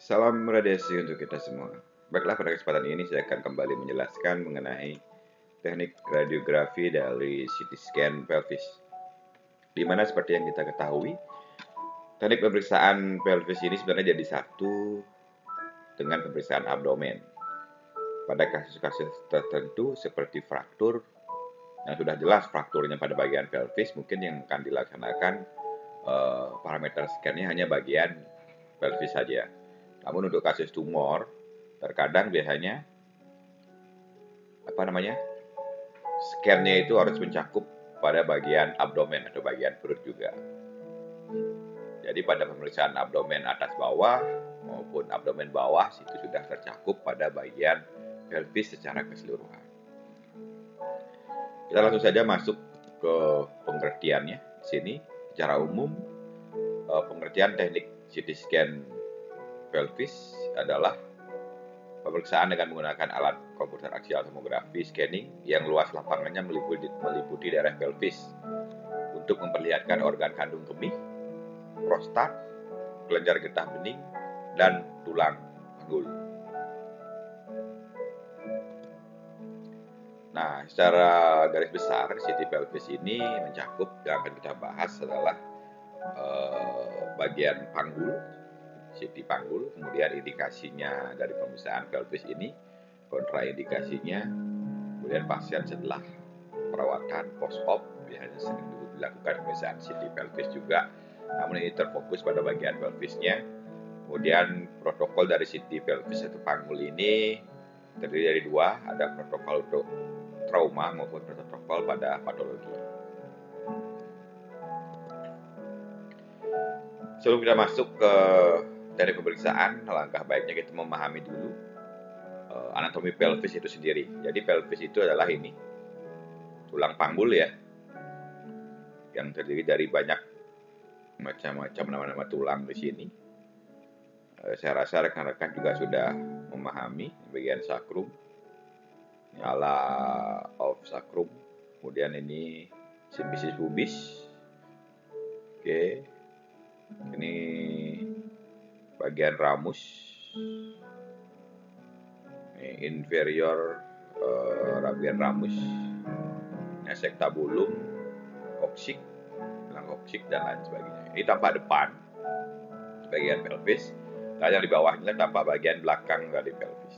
Salam radiasi untuk kita semua. Baiklah, pada kesempatan ini saya akan kembali menjelaskan mengenai teknik radiografi dari CT scan pelvis. Di mana seperti yang kita ketahui, teknik pemeriksaan pelvis ini sebenarnya jadi satu dengan pemeriksaan abdomen. Pada kasus-kasus tertentu seperti fraktur, yang sudah jelas frakturnya pada bagian pelvis, mungkin yang akan dilaksanakan parameter scan-nya hanya bagian pelvis saja. Namun untuk kasus tumor, terkadang biasanya scan-nya itu harus mencakup pada bagian abdomen atau bagian perut juga. Jadi pada pemeriksaan abdomen atas bawah maupun abdomen bawah itu sudah tercakup pada bagian pelvis secara keseluruhan. Kita langsung saja masuk ke pengertiannya. Di sini secara umum pengertian teknik CT scan pelvis adalah pemeriksaan dengan menggunakan alat komputer aksial tomografi scanning yang luas lapangannya meliputi daerah pelvis untuk memperlihatkan organ kandung kemih, prostat, kelenjar getah bening, dan tulang panggul. Nah, secara garis besar, CT pelvis ini mencakup yang akan kita bahas adalah bagian panggul, CT panggul, kemudian indikasinya dari pemeriksaan pelvis ini, kontraindikasinya, kemudian pasien setelah perawatan post-op biasanya sering dilakukan pemeriksaan CT pelvis juga, namun ini terfokus pada bagian pelvisnya. Kemudian protokol dari CT pelvis atau panggul ini terdiri dari dua, ada protokol untuk trauma maupun protokol pada patologi. Sebelum kita masuk ke dari pemeriksaan, alangkah baiknya kita memahami dulu anatomi pelvis itu sendiri. Jadi pelvis itu adalah ini, tulang panggul ya, yang terdiri dari banyak macam-macam nama-nama tulang di sini. Saya rasa rekan-rekan juga sudah memahami bagian sacrum, nyala of sacrum, kemudian ini symphysis pubis. Oke, ini bagian ramus, ini inferior bagian ramus, accetabulum, coccyx, tulang coccyx dan lain sebagainya. Ini tampak depan bagian pelvis, dan yang di bawahnya tampak bagian belakang dari pelvis.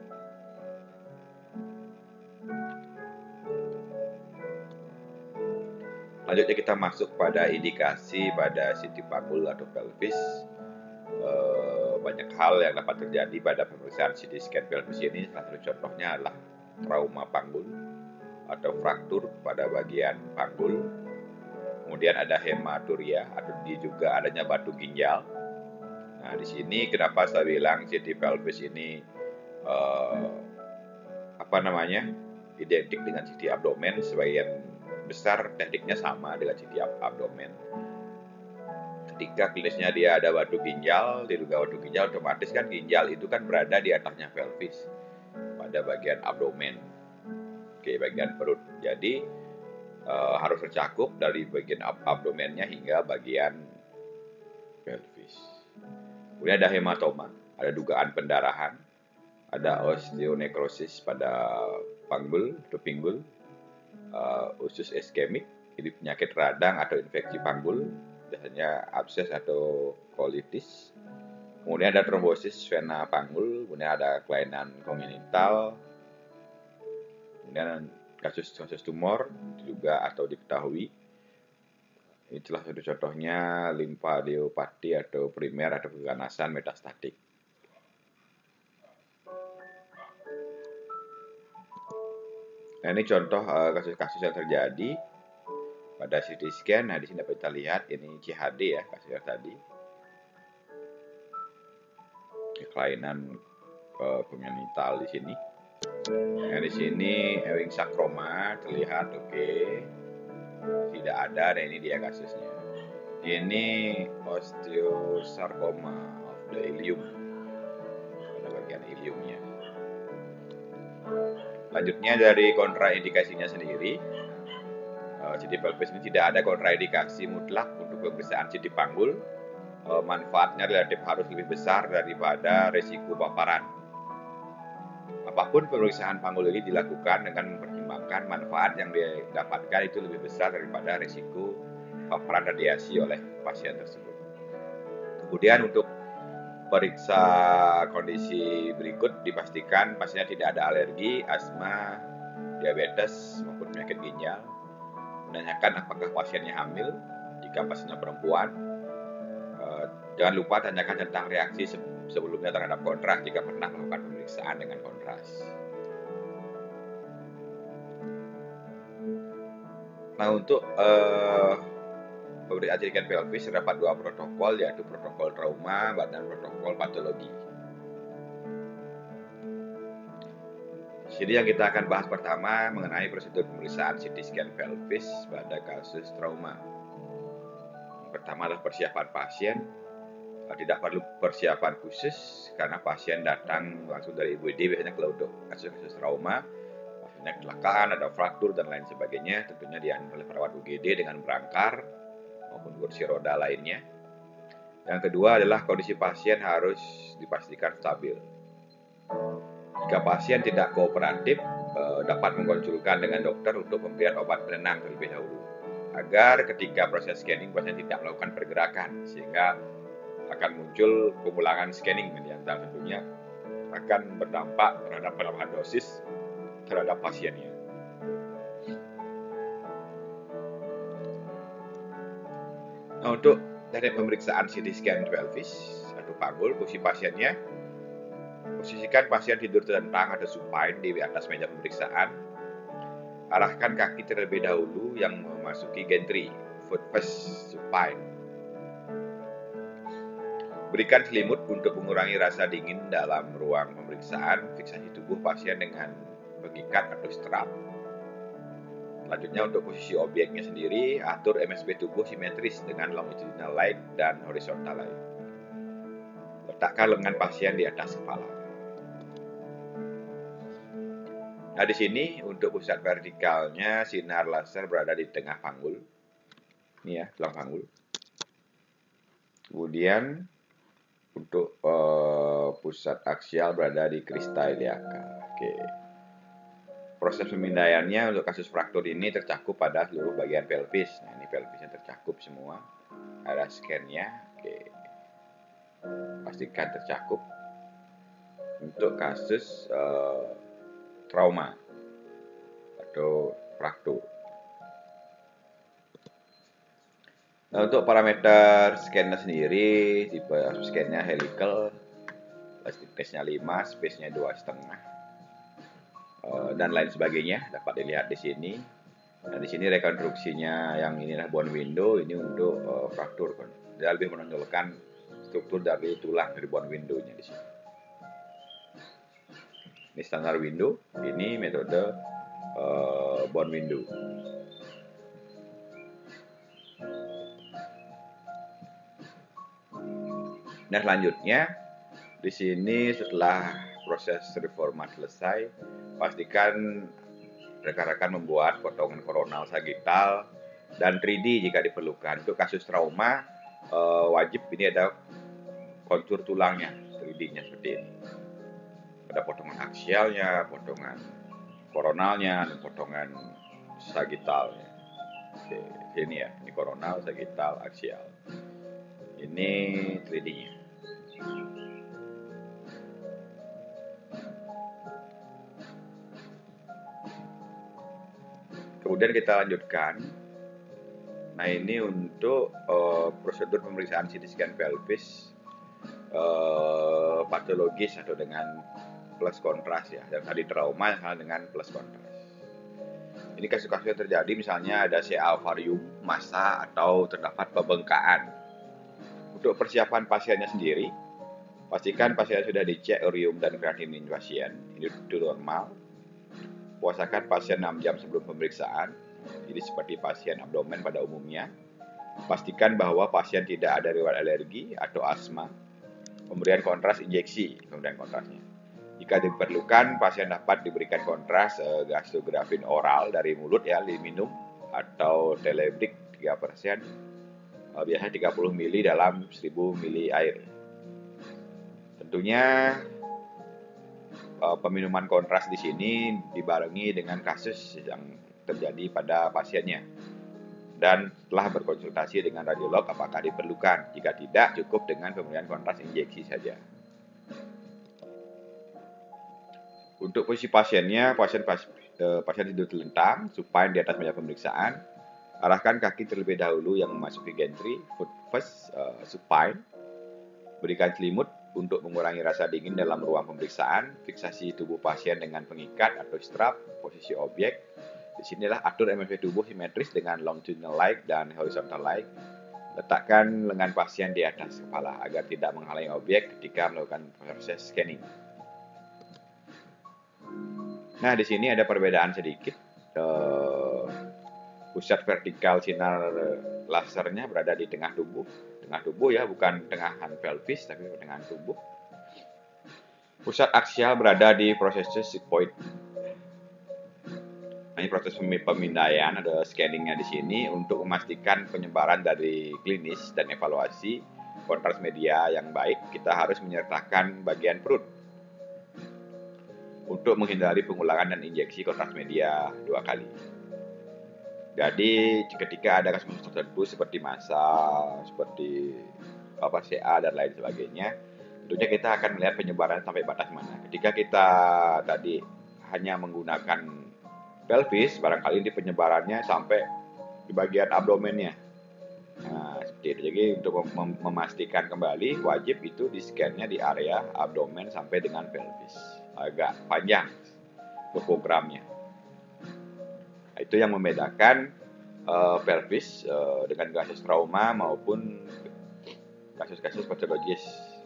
Lanjutnya kita masuk pada indikasi pada CT panggul atau pelvis. Banyak hal yang dapat terjadi pada pemeriksaan CT scan pelvis ini. Salah satu contohnya adalah trauma panggul atau fraktur pada bagian panggul. Kemudian ada hematuria atau juga adanya batu ginjal. Nah, di sini kenapa saya bilang CT pelvis ini identik dengan CT abdomen, sebagian besar tekniknya sama dengan CT abdomen. Ketika klinisnya dia ada batu ginjal, diduga batu ginjal, otomatis kan ginjal itu kan berada di atasnya pelvis pada bagian abdomen, bagian perut. Jadi harus tercakup dari bagian abdomennya hingga bagian pelvis. Kemudian ada hematoma, ada dugaan pendarahan, ada osteonekrosis pada panggul atau pinggul, usus iskemik, ini penyakit radang atau infeksi panggul, biasanya abses atau colitis. Kemudian ada trombosis vena panggul, kemudian ada kelainan kongenital, kemudian kasus tumor juga atau diketahui. Itulah satu contohnya limfadiopati atau primer atau keganasan metastatik. Nah, ini contoh kasus-kasus yang terjadi pada CT scan. Nah, di sini dapat kita lihat ini CHD ya, kasusnya tadi. Kelainan kongenital di sini. Nah, di sini Ewing sarcoma terlihat oke. Tidak ada, dan ini dia kasusnya. Ini osteosarcoma of the ilium, pada bagian iliumnya. Lanjutnya dari kontraindikasinya sendiri, CT pelvis ini tidak ada kontraindikasi mutlak untuk pemeriksaan CT panggul. manfaatnya relatif harus lebih besar daripada resiko paparan. Apapun pemeriksaan panggul ini dilakukan dengan mempertimbangkan manfaat yang didapatkan itu lebih besar daripada resiko paparan radiasi oleh pasien tersebut. Kemudian untuk periksa kondisi berikut, dipastikan pasiennya tidak ada alergi, asma, diabetes maupun penyakit ginjal. Menanyakan apakah pasiennya hamil, jika pasiennya perempuan. Jangan lupa tanyakan tentang reaksi sebelumnya terhadap kontras jika pernah melakukan pemeriksaan dengan kontras. Nah, untuk pemeriksaan scan pelvis terdapat 2 protokol, yaitu protokol trauma dan protokol patologi. Jadi yang kita akan bahas pertama mengenai prosedur pemeriksaan CT scan pelvis pada kasus trauma. Yang pertama adalah persiapan pasien. Tidak perlu persiapan khusus karena pasien datang langsung dari IGD. Biasanya kalau untuk kasus-kasus trauma, pasiennya kecelakaan, ada fraktur dan lain sebagainya, tentunya diantar oleh perawat UGD dengan berangkar maupun kursi roda lainnya. Yang kedua adalah kondisi pasien harus dipastikan stabil. Jika pasien tidak kooperatif, dapat mengonsulkan dengan dokter untuk pemberian obat penenang terlebih dahulu, agar ketika proses scanning pasien tidak melakukan pergerakan, sehingga akan muncul pengulangan scanning yang tentunya akan berdampak terhadap penambahan dosis terhadap pasiennya. Nah, untuk dari pemeriksaan CT scan pelvis atau panggul, posisi pasiennya, posisikan pasien tidur telentang atau supine di atas meja pemeriksaan. Arahkan kaki terlebih dahulu yang memasuki gantry, foot first supine. Berikan selimut untuk mengurangi rasa dingin dalam ruang pemeriksaan. Fiksasi tubuh pasien dengan pengikat atau strap. Selanjutnya untuk posisi objeknya sendiri, atur MSB tubuh simetris dengan longitudinal light dan horizontal light. Letakkan lengan pasien di atas kepala. Nah, di sini untuk pusat vertikalnya sinar laser berada di tengah panggul. Ini ya, tulang panggul. Kemudian untuk pusat aksial berada di krista iliaka. Oke. Proses pemindaiannya untuk kasus fraktur ini tercakup pada seluruh bagian pelvis. Nah, ini pelvisnya tercakup semua. Ada scan-nya. Oke. Pastikan tercakup. Untuk kasus trauma atau fraktur. Nah, untuk parameter scan-nya sendiri, tipe scan-nya helical, thickness-nya 5, space-nya 2,5, dan lain sebagainya dapat dilihat di sini. Nah, di sini rekonstruksinya yang inilah bone window, ini untuk fraktur. Dia lebih menonjolkan struktur dari tulang dari bone window-nya di sini. Ini standar window, ini metode bone window. Nah, selanjutnya di sini setelah proses reformat selesai, pastikan rekan-rekan membuat potongan koronal sagittal dan 3D jika diperlukan. Untuk kasus trauma wajib ini ada kontur tulangnya, 3D-nya seperti ini. Ada potongan aksialnya, potongan koronalnya, dan potongan sagittalnya. Oke, ini ya, ini koronal, sagittal, aksial. Ini 3D-nya. Kemudian kita lanjutkan. Nah, ini untuk prosedur pemeriksaan CT scan pelvis patologis atau dengan plus kontras ya. Dan tadi trauma dengan plus kontras. Ini kasus-kasus yang terjadi misalnya ada CA ovarium, massa atau terdapat pembengkakan. Untuk persiapan pasiennya sendiri, pastikan pasien sudah dicek urium dan kreatinin pasien. Ini itu normal. Puasakan pasien 6 jam sebelum pemeriksaan. Jadi seperti pasien abdomen pada umumnya. Pastikan bahwa pasien tidak ada riwayat alergi atau asma. Pemberian kontras injeksi, pemberian kontrasnya. Jika diperlukan, pasien dapat diberikan kontras gastrografin oral dari mulut ya, diminum, atau Telebrik 3%. biasanya 30 mili dalam 1000 mili air. Tentunya peminuman kontras di sini dibarengi dengan kasus yang terjadi pada pasiennya. Dan setelah berkonsultasi dengan radiolog apakah diperlukan. Jika tidak, cukup dengan pemberian kontras injeksi saja. Untuk posisi pasiennya, pasien tidur telentang, supine di atas meja pemeriksaan. Arahkan kaki terlebih dahulu yang memasuki gantry, foot first, supine. Berikan selimut untuk mengurangi rasa dingin dalam ruang pemeriksaan. Fiksasi tubuh pasien dengan pengikat atau strap, posisi objek. Disinilah atur MFP tubuh simetris dengan longitudinal leg dan horizontal leg. Letakkan lengan pasien di atas kepala agar tidak menghalangi objek ketika melakukan proses scanning. Nah, di sini ada perbedaan sedikit. Pusat vertikal sinar lasernya berada di tengah tubuh ya, bukan tengahan pelvis tapi tengah tubuh. Pusat aksial berada di prosesus sigmoid. Ini proses pemindaian, ada scanningnya di sini untuk memastikan penyebaran dari klinis dan evaluasi kontras media yang baik. Kita harus menyertakan bagian perut untuk menghindari pengulangan dan injeksi kontras media 2 kali. Jadi ketika ada kasus tertentu seperti masa, seperti CA dan lain sebagainya, tentunya kita akan melihat penyebaran sampai batas mana. Ketika kita tadi hanya menggunakan pelvis, barangkali ini penyebarannya sampai di bagian abdomennya. Nah, seperti itu. Jadi untuk memastikan kembali, wajib itu di scan-nya di area abdomen sampai dengan pelvis. Agak panjang programnya. Nah, itu yang membedakan pelvis dengan kasus trauma maupun kasus-kasus patologis.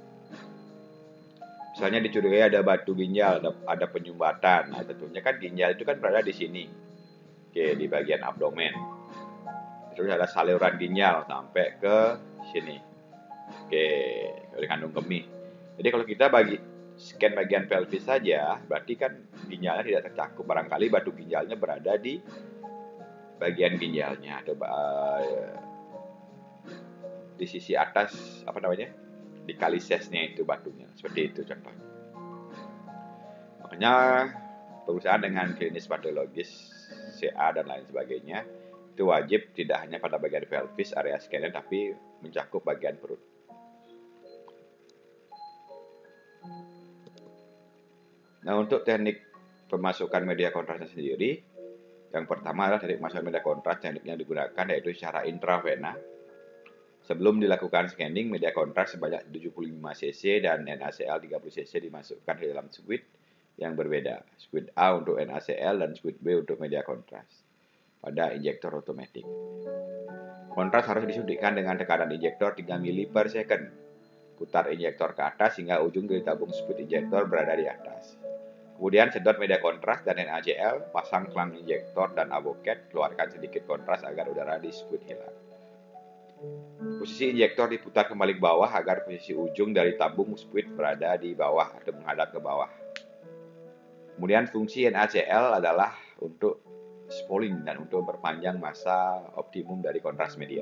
Misalnya dicurigai ada batu ginjal, ada penyumbatan. Nah, tentunya kan ginjal itu kan berada di sini. Oke, di bagian abdomen. Terus ada saluran ginjal sampai ke sini. Oke, dari kandung kemih. Jadi kalau kita scan bagian pelvis saja, berarti kan ginjalnya tidak tercakup. Barangkali batu ginjalnya berada di bagian ginjalnya atau di sisi atas di kalisesnya itu batunya, seperti itu contohnya. Makanya perusahaan dengan klinis patologis CA dan lain sebagainya itu wajib tidak hanya pada bagian pelvis area scanner tapi mencakup bagian perut. Nah, untuk teknik pemasukan media kontrasnya sendiri, yang pertama adalah teknik pemasukan media kontras. Tekniknya digunakan yaitu secara intravena. Sebelum dilakukan scanning, media kontras sebanyak 75 cc dan NaCl 30 cc dimasukkan ke dalam squid yang berbeda. Squid A untuk NaCl dan squid B untuk media kontras pada injektor otomatis. Kontras harus disuntikkan dengan tekanan injektor 3 mili per second. Putar injektor ke atas hingga ujung dari tabung squid injektor berada di atas. Kemudian sedot media kontras dan NaCl, pasang selang injektor dan avocat, keluarkan sedikit kontras agar udara di squid hilang. Posisi injektor diputar kembali ke bawah agar posisi ujung dari tabung squid berada di bawah atau menghadap ke bawah. Kemudian fungsi NaCl adalah untuk spooling dan untuk memperpanjang masa optimum dari kontras media.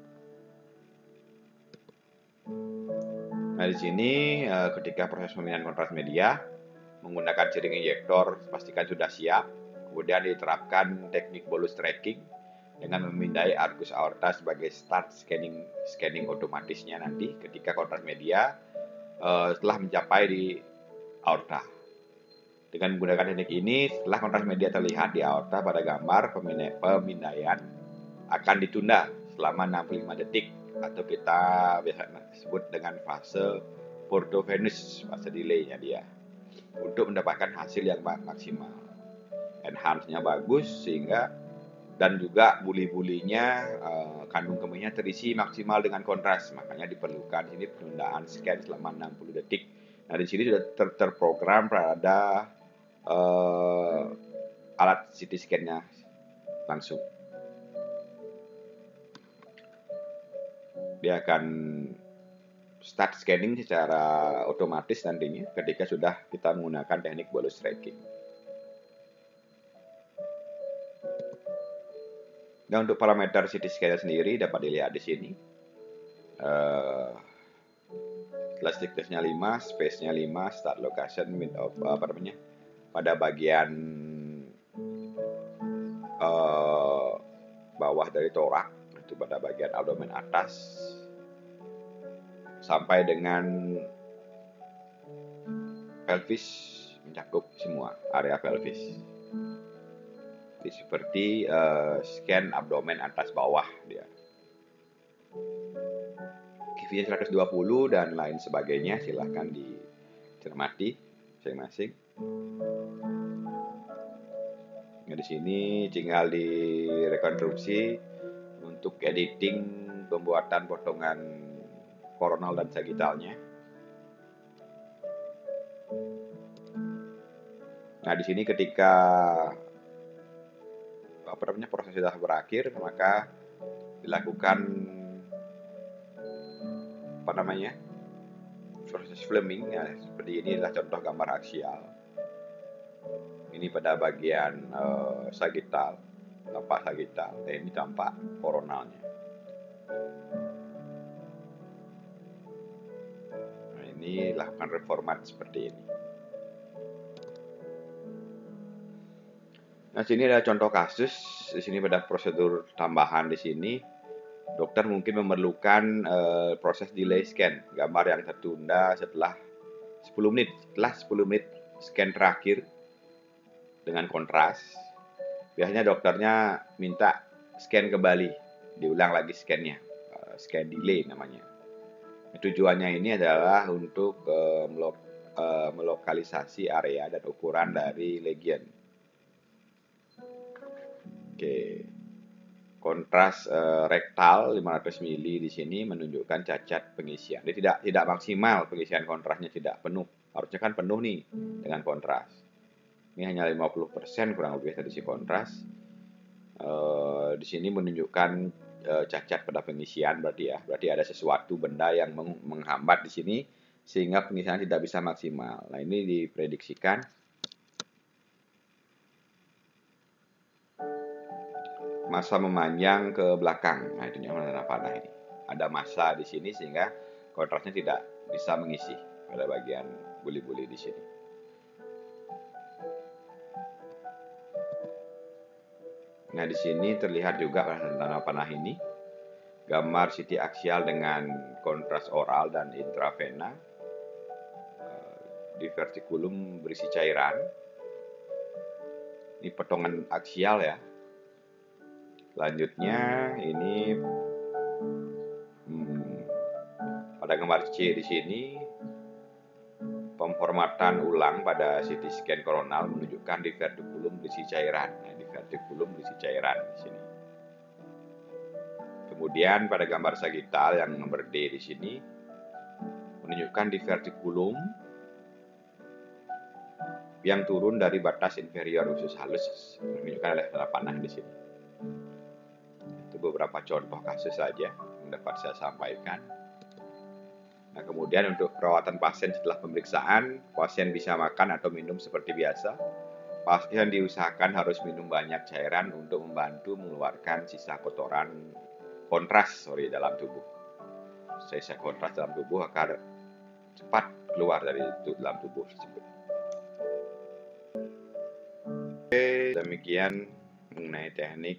Nah, di sini ketika proses pemindahan kontras media menggunakan jaring injektor pastikan sudah siap. Kemudian diterapkan teknik bolus tracking dengan memindai arkus aorta sebagai start scanning otomatisnya nanti ketika kontras media setelah mencapai di aorta. Dengan menggunakan teknik ini, setelah kontras media terlihat di aorta pada gambar, pemindaian akan ditunda selama 65 detik atau kita biasa sebut dengan fase portovenous, fase delay-nya dia, untuk mendapatkan hasil yang maksimal. Enhance-nya bagus sehingga dan juga buli-bulinya kandung kemihnya terisi maksimal dengan kontras. Makanya diperlukan ini penundaan scan selama 60 detik. Nah, di sini sudah terprogram pada alat CT scan-nya langsung. Dia akan start scanning secara otomatis nantinya ketika sudah kita menggunakan teknik bolus tracking. Dan untuk parameter CT scan sendiri dapat dilihat di sini. Setelah thickness-nya 5, space-nya 5, start location pada bagian bawah dari torak, itu pada bagian abdomen atas sampai dengan pelvis, mencakup semua area pelvis. Jadi seperti scan abdomen atas bawah dia. QV-nya 120 dan lain sebagainya, silahkan dicermati masing-masing. Nah, di sini tinggal direkonstruksi untuk editing pembuatan potongan koronal dan sagittalnya. Nah, di sini ketika proses sudah berakhir, maka dilakukan proses flaming. Ya, seperti inilah contoh gambar aksial. Ini pada bagian sagittal, tampak sagittal. Ini tampak koronalnya. Nah, ini lakukan reformat seperti ini. Nah, sini ada contoh kasus. Di sini pada prosedur tambahan di sini, dokter mungkin memerlukan proses delay scan, gambar yang tertunda setelah 10 menit. Setelah 10 menit scan terakhir dengan kontras, biasanya dokternya minta scan kembali, diulang lagi scan-nya, scan delay namanya. Tujuannya ini adalah untuk melokalisasi area dan ukuran dari lesion. Oke. Kontras rektal 500 mili di sini menunjukkan cacat pengisian. Dia tidak maksimal pengisian kontrasnya, tidak penuh. Harusnya kan penuh nih dengan kontras. Ini hanya 50% kurang lebih dari si kontras. Di sini menunjukkan cacat pada pengisian berarti ya. Berarti ada sesuatu benda yang menghambat di sini sehingga pengisian tidak bisa maksimal. Nah, ini diprediksikan massa memanjang ke belakang. Nah, itu tanda panah ini. Ada massa di sini sehingga kontrasnya tidak bisa mengisi pada bagian buli-buli di sini. Nah, di sini terlihat juga pada tanda panah ini gambar CT aksial dengan kontras oral dan intravena. Di vertikulum berisi cairan. Ini potongan aksial ya. Selanjutnya ini pada gambar C di sini pemformatan ulang pada CT scan koronal menunjukkan di vertikulum berisi cairan. Nah, di vertikulum berisi cairan di sini. Kemudian pada gambar sagittal yang nomor D di sini menunjukkan di vertikulum yang turun dari batas inferior usus halus, menunjukkan oleh tanda panah di sini. Itu beberapa contoh kasus saja yang dapat saya sampaikan. Nah, kemudian untuk perawatan pasien setelah pemeriksaan, pasien bisa makan atau minum seperti biasa. Pasien diusahakan harus minum banyak cairan untuk membantu mengeluarkan sisa kotoran dalam tubuh. Sisa kontras dalam tubuh agar cepat keluar dari dalam tubuh tersebut. Oke, demikian mengenai teknik.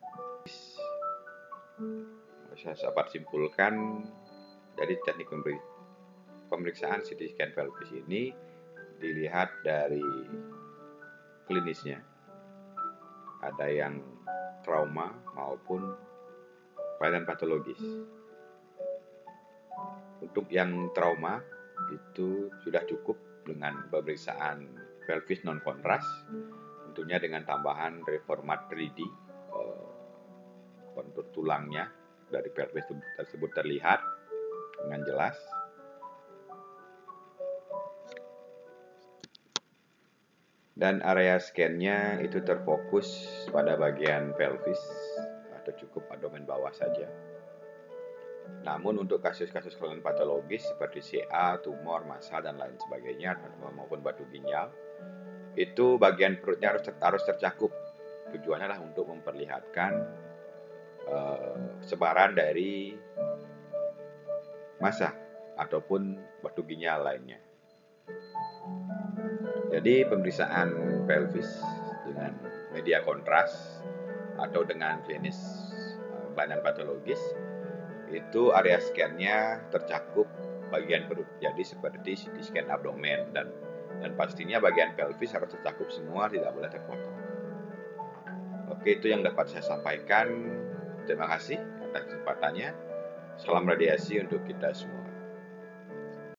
Saya dapat simpulkan dari teknik pemeriksaan CT scan pelvis ini dilihat dari klinisnya, ada yang trauma maupun kelainan patologis. Untuk yang trauma itu sudah cukup dengan pemeriksaan pelvis non kontras, tentunya dengan tambahan reformat 3D, kontur tulangnya dari pelvis tersebut terlihat dengan jelas. Dan area scan-nya itu terfokus pada bagian pelvis atau cukup abdomen bawah saja. Namun untuk kasus-kasus kelainan patologis seperti CA, tumor, massa dan lain sebagainya maupun batu ginjal, itu bagian perutnya harus tercakup. Tujuannya adalah untuk memperlihatkan sebaran dari massa ataupun batu ginjal lainnya. Jadi pemeriksaan pelvis dengan media kontras atau dengan jenis badan patologis itu area scan-nya tercakup bagian perut. Jadi seperti CT scan abdomen dan pastinya bagian pelvis harus tercakup semua, tidak boleh terpotong. Oke, itu yang dapat saya sampaikan. Terima kasih atas kesempatannya. Salam radiasi untuk kita semua.